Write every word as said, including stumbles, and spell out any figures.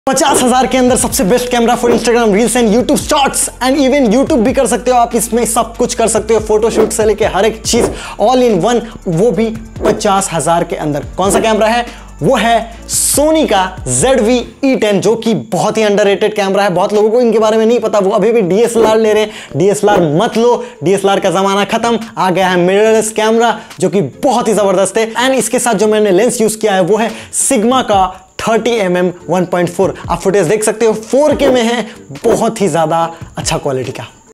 पचास हजार के अंदर सबसे best camera for Instagram reels and YouTube shorts and even YouTube भी कर सकते हो आप। इसमें सब कुछ कर सकते हो, फोटोशूट से लेके हर एक चीज ऑल इन वन, वो भी पचास हजार के अंदर। कौन सा कैमरा है? वो है सोनी का ज़ेड वी ई टेन, जो कि बहुत ही अंडररेटेड कैमरा है। बहुत लोगों को इनके बारे में नहीं पता, वो अभी भी डी एस एल आर ले रहे हैं। डी एस एल आर मत लो, डी एस एल आर का जमाना खत्म, आ गया है मिररलेस कैमरा जो कि बहुत ही जबरदस्त है। एंड इसके साथ जो मैंने लेंस यूज किया है वो है सिग्मा का thirty M M one point four. आप फुटेज देख सकते हो, फोर के में है, बहुत ही ज्यादा अच्छा क्वालिटी का।